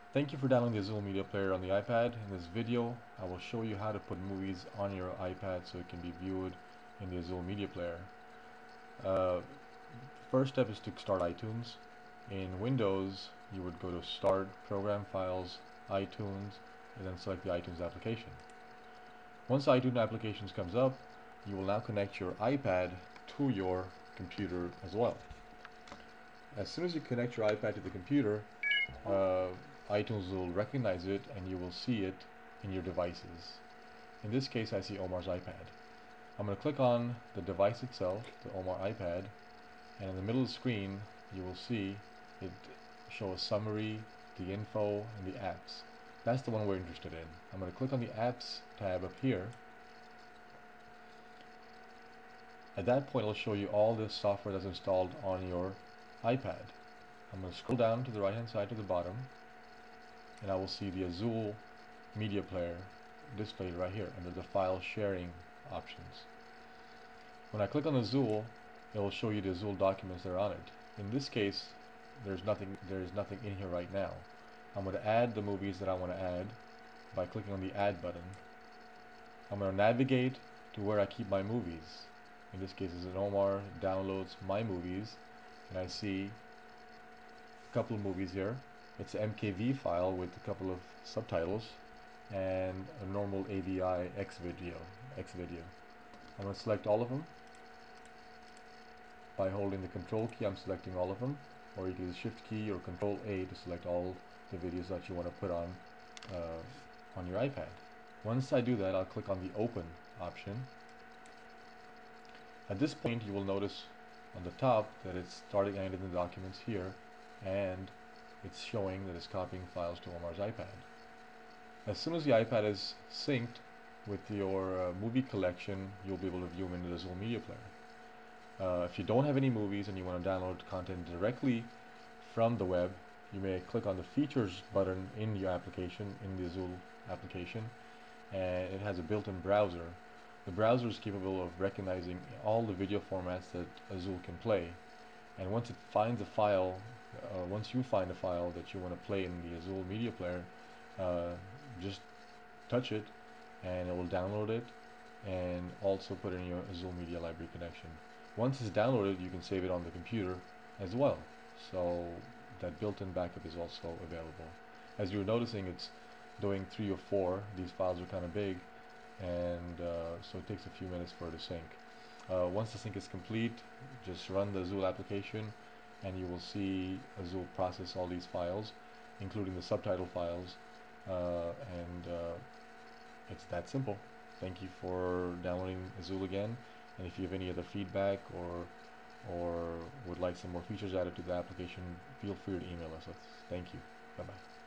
Thank you for downloading the Azul Media Player on the iPad. In this video, I will show you how to put movies on your iPad so it can be viewed in the Azul Media Player. Uh, First step is to start iTunes. In Windows, you would go to Start, Program Files, iTunes, and then select the iTunes application. Once the iTunes applications comes up, you will now connect your iPad to your computer as well. As soon as you connect your iPad to the computer, uh, iTunes will recognize it and you will see it in your devices. In this case, I see Omar's iPad. I'm going to click on the device itself, the Omar iPad, and in the middle of the screen you will see it show a summary, the info, and the apps. That's the one we're interested in. I'm going to click on the apps tab up here. At that point, it'll show you all this software that's installed on your iPad. I'm going to scroll down to the right hand side to the bottom, and I will see the Azul Media Player displayed right here under the file sharing options. When I click on Azul, it will show you the Azul documents that are on it. In this case, there's nothing in here right now. I'm going to add the movies that I want to add by clicking on the Add button. I'm going to navigate to where I keep my movies. In this case, it's an Omar downloads my movies, and I see a couple of movies here. It's an MKV file with a couple of subtitles and a normal AVI X video. I'm going to select all of them. By holding the Control key, I'm selecting all of them, or you can use Shift key or Control A to select all the videos that you want to put on your iPad. Once I do that, I'll click on the Open option. At this point, you will notice on the top that it's starting and ending the documents here, and it's showing that it's copying files to Omar's iPad. As soon as the iPad is synced with your movie collection, you'll be able to view them in the Azul Media Player. If you don't have any movies and you want to download content directly from the web, you may click on the Features button in your application, in the Azul application, and it has a built-in browser. The browser is capable of recognizing all the video formats that Azul can play, and once it finds a file, once you find a file that you want to play in the Azul Media Player, just touch it and it will download it and also put it in your Azul Media Library connection. Once it's downloaded, you can save it on the computer as well, so that built-in backup is also available. As you're noticing, it's doing 3 or 4. These files are kind of big, and so it takes a few minutes for it to sync. Once the sync is complete, just run the Azul application and you will see Azul process all these files, including the subtitle files, and it's that simple. Thank you for downloading Azul again, and if you have any other feedback or would like some more features added to the application, feel free to email us. Thank you. Bye bye.